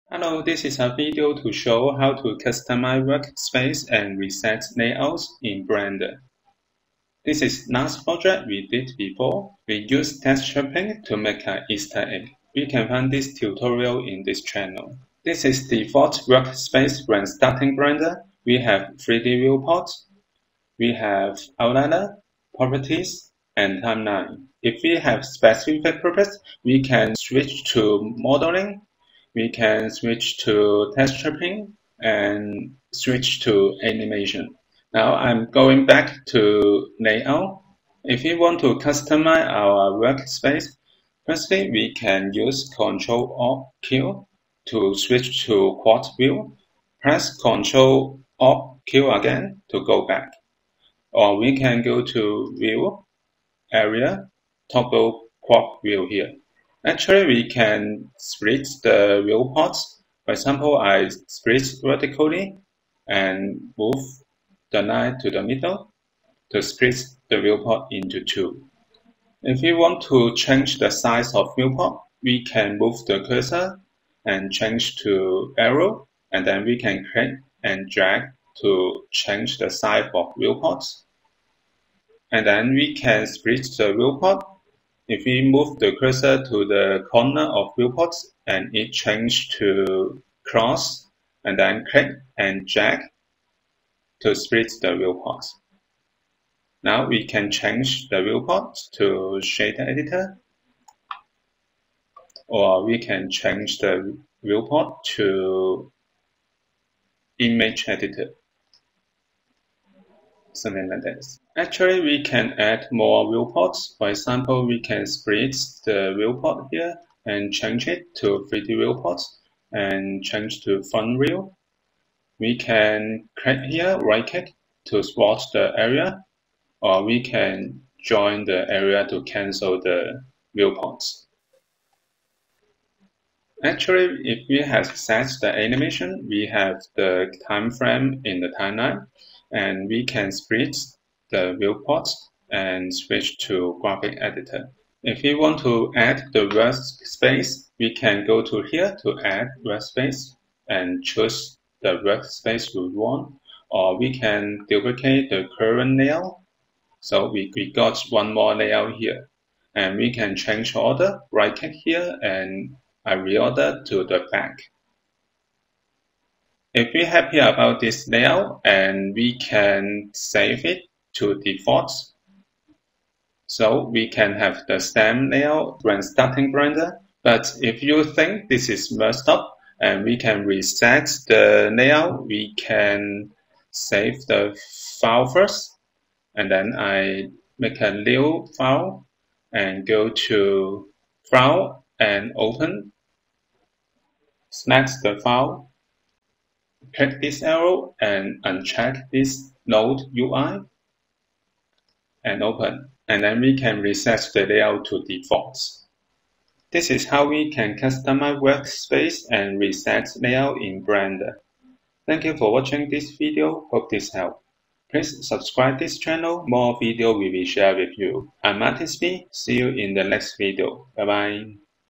Hello, this is a video to show how to customize workspace and reset layouts in Blender. This is last project we did before. We used texture paint to make an Easter egg. We can find this tutorial in this channel. This is default workspace when starting Blender. We have 3D viewport, we have outliner, properties, and timeline. If we have specific purpose, we can switch to modeling. We can switch to texture paint and switch to animation. Now I'm going back to layout. If we want to customize our workspace, firstly we can use Ctrl-Alt-Q to switch to quad view. Press Ctrl-Alt-Q again to go back. Or we can go to View, Area, toggle quad view here. Actually, we can split the viewports. For example, I split vertically and move the line to the middle to split the viewport into two. If we want to change the size of viewport, we can move the cursor and change to arrow, and then we can click and drag to change the size of viewports. And then we can split the viewport. If we move the cursor to the corner of viewports and it changes to cross, and then click and drag to split the viewports. Now we can change the viewport to shader editor, or we can change the viewport to image editor. Something like this. Actually, we can add more viewports. For example, we can split the viewport here and change it to 3D viewports and change to front view. We can click here, right click to swatch the area, or we can join the area to cancel the viewports. Actually, if we have set the animation, we have the time frame in the timeline, and we can split the viewports and switch to graphic editor. If we want to add the workspace, we can go to here to add workspace and choose the workspace we want, or we can duplicate the current layout. So we got one more layout here, and we can change order, right click here and I reorder to the back. If we're happy about this layout, and we can save it to default. So we can have the same layout when starting Blender. But if you think this is messed up and we can reset the layout, we can save the file first. And then I make a new file and go to File and Open. Select the file. Click this arrow and uncheck this Node UI and open. And then we can reset the layout to default. This is how we can customize workspace and reset layout in Blender. Thank you for watching this video. Hope this helped. Please subscribe this channel. More video will be shared with you. I'm Martin B. See you in the next video. Bye bye.